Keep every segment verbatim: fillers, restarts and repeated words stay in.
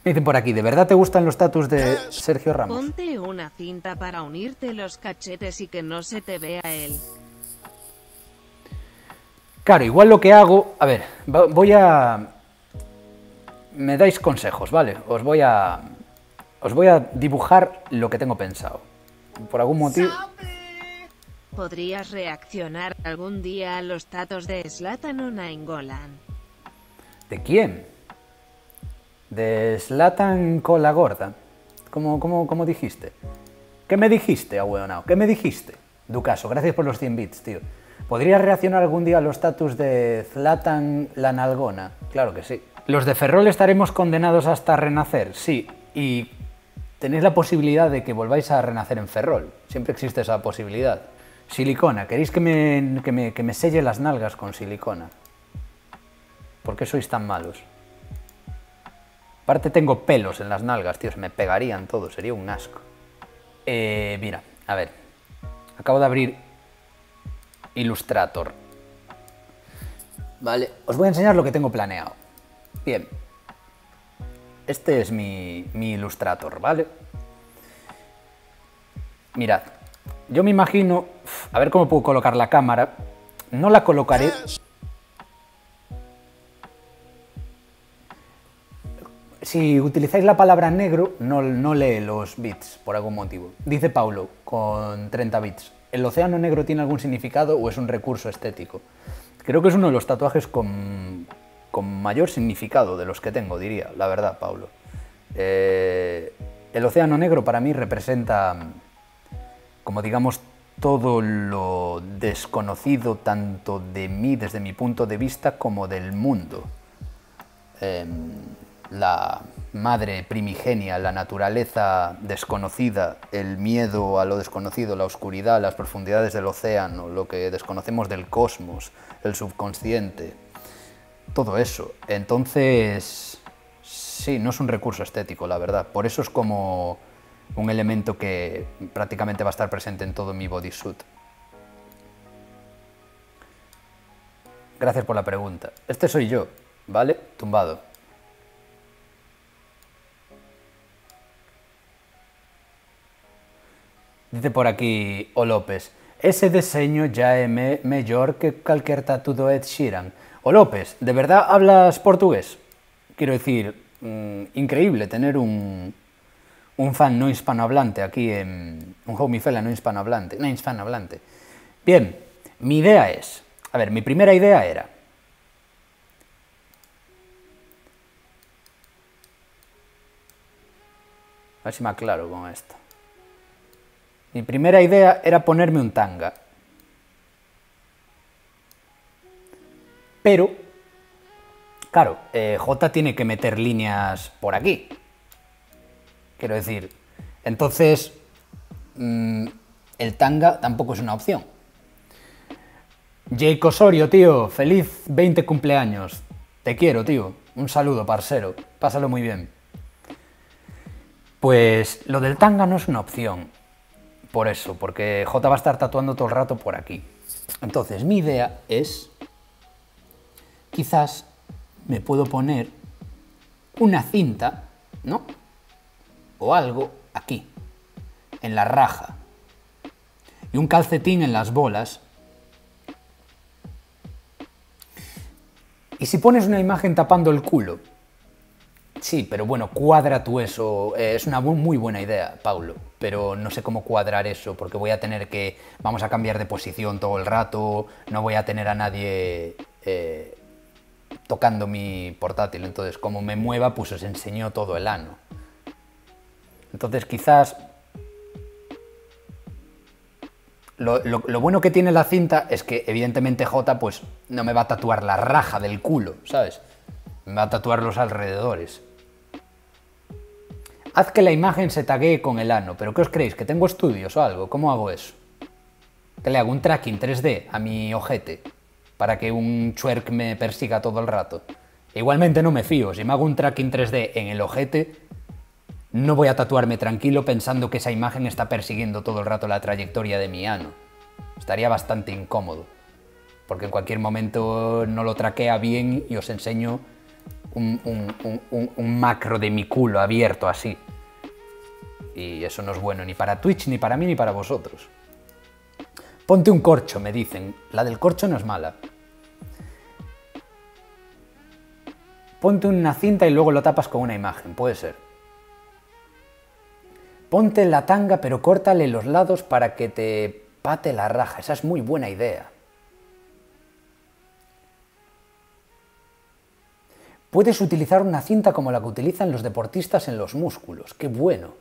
Me dicen por aquí, ¿de verdad te gustan los tatus de Sergio Ramos? Ponte una cinta para unirte los cachetes y que no se te vea él. Claro, igual lo que hago... A ver, voy a... Me dais consejos, ¿vale? Os voy a... Os voy a dibujar lo que tengo pensado. Por algún motivo... ¿Podrías reaccionar algún día a los tatos de Zlatan Nainggolan? ¿De quién? De Zlatan Cola Gorda. ¿Cómo, cómo, cómo dijiste? ¿Qué me dijiste, ahueonao? ¿Qué me dijiste? Ducaso, gracias por los cien bits, tío. ¿Podrías reaccionar algún día a los tatus de Zlatan la Nalgona? Claro que sí. ¿Los de Ferrol estaremos condenados hasta renacer? Sí. Y tenéis la posibilidad de que volváis a renacer en Ferrol. Siempre existe esa posibilidad. Silicona. ¿Queréis que me, que me, que me selle las nalgas con silicona? ¿Por qué sois tan malos? Aparte tengo pelos en las nalgas, tío. Se me pegarían todos. Sería un asco. Eh, mira, a ver. Acabo de abrir Illustrator. Vale, os voy a enseñar lo que tengo planeado. Bien. Este es mi, mi Illustrator, ¿vale? Mirad. Yo me imagino... A ver cómo puedo colocar la cámara. No la colocaré... Si utilizáis la palabra negro, no, no lee los bits, por algún motivo. Dice Paulo, con treinta bits. ¿El océano negro tiene algún significado o es un recurso estético? Creo que es uno de los tatuajes con, con mayor significado de los que tengo, diría, la verdad, Paulo. Eh, el océano negro para mí representa, como digamos, todo lo desconocido tanto de mí, desde mi punto de vista, como del mundo. Eh, la madre primigenia, la naturaleza desconocida, el miedo a lo desconocido, la oscuridad, las profundidades del océano, lo que desconocemos del cosmos, el subconsciente, todo eso. Entonces, sí, no es un recurso estético, la verdad. Por eso es como un elemento que prácticamente va a estar presente en todo mi bodysuit. Gracias por la pregunta. Este soy yo, ¿vale? Tumbado. Dice por aquí O López, ese diseño ya es me mejor que cualquier tatu de Ed Sheeran. O López, ¿de verdad hablas portugués? Quiero decir, mmm, increíble tener un, un fan no hispanohablante aquí, en, un homie fella no hispanohablante, no hispanohablante. Bien, mi idea es, a ver, mi primera idea era, a ver si me aclaro con esto. Mi primera idea era ponerme un tanga. Pero, claro, eh, J tiene que meter líneas por aquí. Quiero decir, entonces, mmm, el tanga tampoco es una opción. Jake Osorio, tío, feliz veinte cumpleaños. Te quiero, tío. Un saludo, parcero. Pásalo muy bien. Pues lo del tanga no es una opción. Por eso, porque J va a estar tatuando todo el rato por aquí. Entonces, mi idea es... Quizás me puedo poner una cinta, ¿no? O algo aquí, en la raja. Y un calcetín en las bolas. ¿Y si pones una imagen tapando el culo? Sí, pero bueno, cuadra tú eso. Eh, es una muy buena idea, Paulo. Pero no sé cómo cuadrar eso, porque voy a tener que... Vamos a cambiar de posición todo el rato, no voy a tener a nadie eh, tocando mi portátil. Entonces, como me mueva, pues os enseño todo el ano. Entonces, quizás... Lo, lo, lo bueno que tiene la cinta es que, evidentemente, J pues no me va a tatuar la raja del culo, ¿sabes? Me va a tatuar los alrededores. Haz que la imagen se taguee con el ano, pero ¿qué os creéis? ¿Que tengo estudios o algo? ¿Cómo hago eso? ¿Que le hago un tracking tres D a mi ojete para que un twerk me persiga todo el rato? Igualmente no me fío, si me hago un tracking tres D en el ojete, no voy a tatuarme tranquilo pensando que esa imagen está persiguiendo todo el rato la trayectoria de mi ano. Estaría bastante incómodo, porque en cualquier momento no lo traquea bien y os enseño un, un, un, un, un macro de mi culo abierto así. Y eso no es bueno ni para Twitch, ni para mí, ni para vosotros. Ponte un corcho, me dicen. La del corcho no es mala. Ponte una cinta y luego lo tapas con una imagen, puede ser. Ponte la tanga pero córtale los lados para que te pate la raja. Esa es muy buena idea. Puedes utilizar una cinta como la que utilizan los deportistas en los músculos. ¡Qué bueno!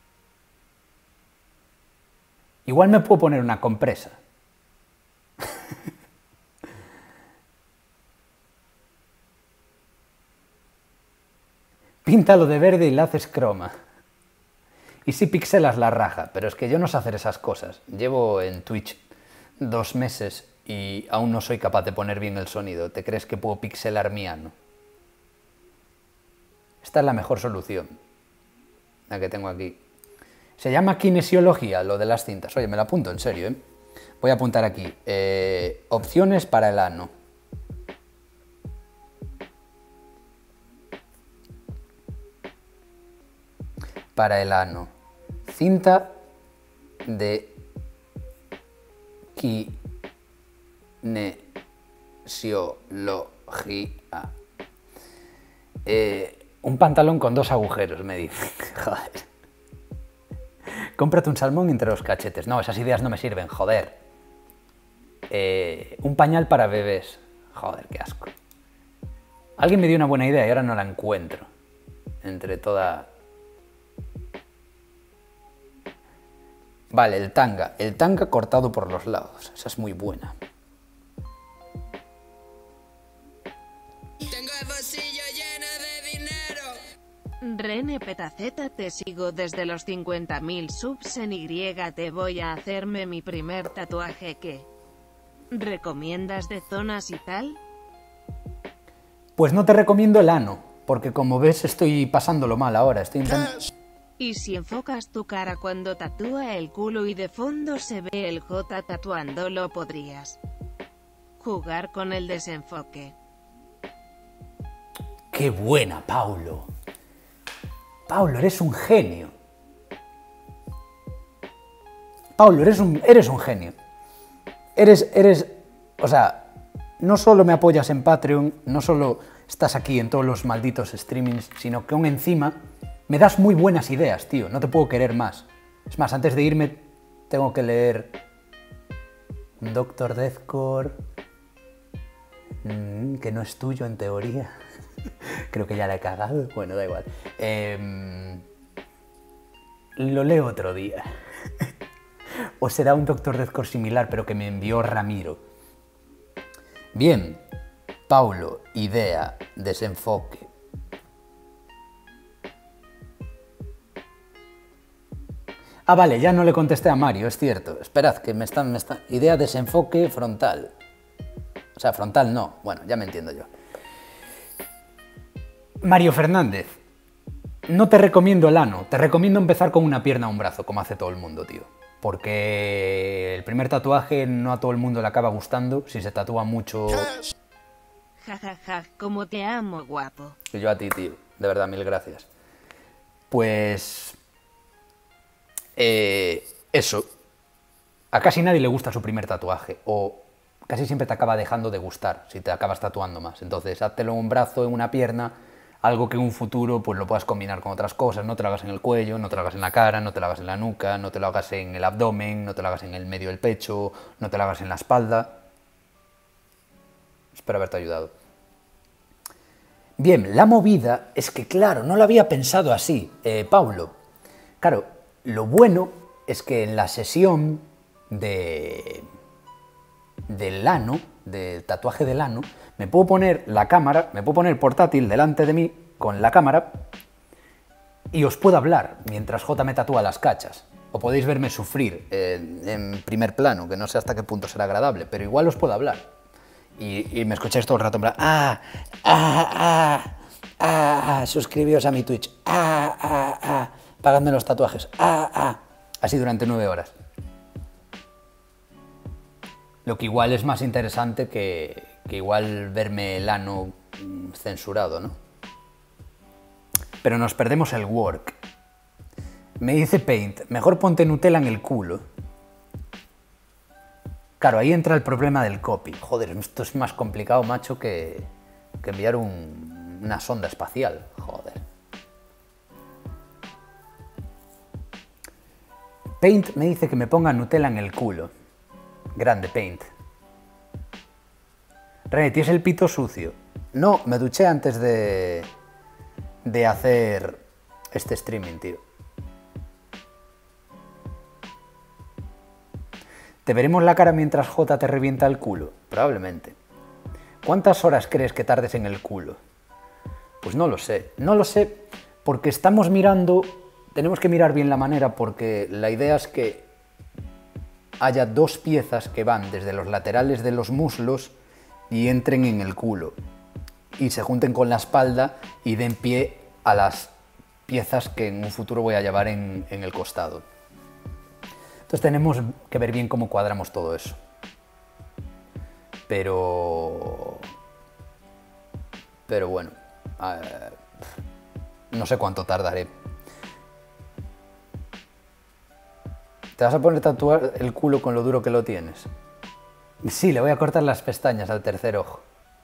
Igual me puedo poner una compresa. Píntalo de verde y le haces croma. Y sí pixelas la raja, pero es que yo no sé hacer esas cosas. Llevo en Twitch dos meses y aún no soy capaz de poner bien el sonido. ¿Te crees que puedo pixelar mi ano? Esta es la mejor solución, la que tengo aquí. Se llama kinesiología, lo de las cintas. Oye, me la apunto en serio, ¿eh? Voy a apuntar aquí. Eh, opciones para el ano. Para el ano. Cinta de kinesiología. Eh, un pantalón con dos agujeros, me dice. Joder. Cómprate un salmón entre los cachetes. No, esas ideas no me sirven, joder. Eh, un pañal para bebés. Joder, qué asco. Alguien me dio una buena idea y ahora no la encuentro. Entre toda... Vale, el tanga. El tanga cortado por los lados. Esa es muy buena. Tengo el bolsillo lleno de dinero. Rene Petaceta, te sigo desde los cincuenta mil subs en Y. Te voy a hacerme mi primer tatuaje. ¿Qué recomiendas de zonas y tal? Pues no te recomiendo el ano, porque como ves estoy pasándolo mal ahora. Estoy intentando... ¿Y si enfocas tu cara cuando tatúa el culo y de fondo se ve el J tatuándolo? Podrías jugar con el desenfoque. ¡Qué buena, Paulo! Paulo, eres un genio. Paulo, eres un, eres un genio. Eres, eres, o sea, no solo me apoyas en Patreon, no solo estás aquí en todos los malditos streamings, sino que aún encima me das muy buenas ideas, tío. No te puedo querer más. Es más, antes de irme tengo que leer un Doctor Deathcore, mmm, que no es tuyo en teoría. Creo que ya la he cagado. Bueno, da igual. Eh, lo leo otro día. O será un Doctor Deathcore similar, pero que me envió Ramiro. Bien. Paulo, idea, desenfoque. Ah, vale, ya no le contesté a Mario, es cierto. Esperad, que me están... Me están... Idea, desenfoque, frontal. O sea, frontal no. Bueno, ya me entiendo yo. Mario Fernández, no te recomiendo el ano, te recomiendo empezar con una pierna o un brazo, como hace todo el mundo, tío. Porque el primer tatuaje no a todo el mundo le acaba gustando, si se tatúa mucho... Ja, ja, ja, como te amo, guapo. Y yo a ti, tío, de verdad, mil gracias. Pues... Eh, eso. A casi nadie le gusta su primer tatuaje, o casi siempre te acaba dejando de gustar si te acabas tatuando más. Entonces, háztelo en un brazo, en una pierna... Algo que en un futuro pues lo puedas combinar con otras cosas, no te lo hagas en el cuello, no te lo hagas en la cara, no te lo hagas en la nuca, no te lo hagas en el abdomen, no te lo hagas en el medio del pecho, no te lo hagas en la espalda. Espero haberte ayudado. Bien, la movida es que, claro, no lo había pensado así, eh, Paulo. Claro, lo bueno es que en la sesión de... del ano, del tatuaje del ano, me puedo poner la cámara, me puedo poner el portátil delante de mí con la cámara y os puedo hablar mientras J me tatúa las cachas. O podéis verme sufrir eh, en primer plano, que no sé hasta qué punto será agradable, pero igual os puedo hablar. Y, y me escucháis todo el rato en plan, ah, ah, ah, ah, ah, suscribíos a mi Twitch, ah, ah, ah, pagadme los tatuajes, ah, ah, así durante nueve horas. Lo que igual es más interesante que, que igual verme el ano censurado, ¿no? pero nos perdemos el work. Me dice Paint, mejor ponte Nutella en el culo. Claro, ahí entra el problema del copy. Joder, esto es más complicado, macho, que, que enviar un, una sonda espacial. Joder. Paint me dice que me ponga Nutella en el culo. Grande, Paint. René, ¿tienes el pito sucio? No, me duché antes de, de hacer este streaming, tío. ¿Te veremos la cara mientras Jota te revienta el culo? Probablemente. ¿Cuántas horas crees que tardes en el culo? Pues no lo sé. No lo sé porque estamos mirando... Tenemos que mirar bien la manera porque la idea es que haya dos piezas que van desde los laterales de los muslos y entren en el culo. Y se junten con la espalda y den pie a las piezas que en un futuro voy a llevar en, en el costado. Entonces tenemos que ver bien cómo cuadramos todo eso. Pero... Pero bueno, eh, no sé cuánto tardaré. ¿Te vas a poner a tatuar el culo con lo duro que lo tienes? Sí, le voy a cortar las pestañas al tercer ojo.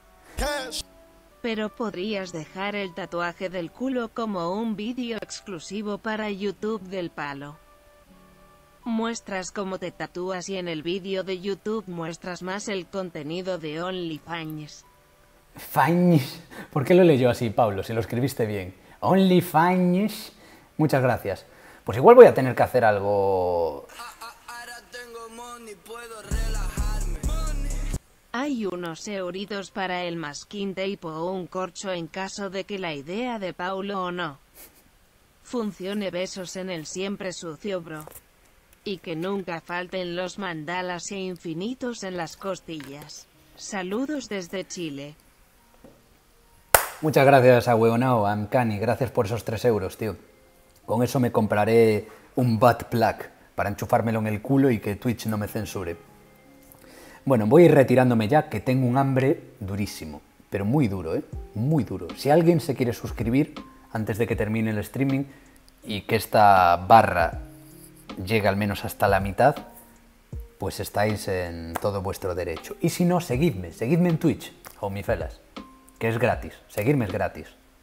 Pero podrías dejar el tatuaje del culo como un vídeo exclusivo para YouTube del palo. Muestras cómo te tatúas y en el vídeo de YouTube muestras más el contenido de OnlyFans. Fans. ¿Por qué lo leyó así, Pablo? Si lo escribiste bien. OnlyFans. Muchas gracias. Pues igual voy a tener que hacer algo... Ahora tengo money, puedo relajarme. Hay unos euritos para el masking tape o un corcho en caso de que la idea de Paulo o no funcione. Besos en el siempre sucio, bro. Y que nunca falten los mandalas e infinitos en las costillas. Saludos desde Chile. Muchas gracias a Weonao, a Amcani, gracias por esos tres euros, tío. Con eso me compraré un butt plug para enchufármelo en el culo y que Twitch no me censure. Bueno, voy a ir retirándome ya, que tengo un hambre durísimo, pero muy duro, ¿eh? Muy duro. Si alguien se quiere suscribir antes de que termine el streaming y que esta barra llegue al menos hasta la mitad, pues estáis en todo vuestro derecho. Y si no, seguidme, seguidme en Twitch, homifelas, que es gratis, seguirme es gratis.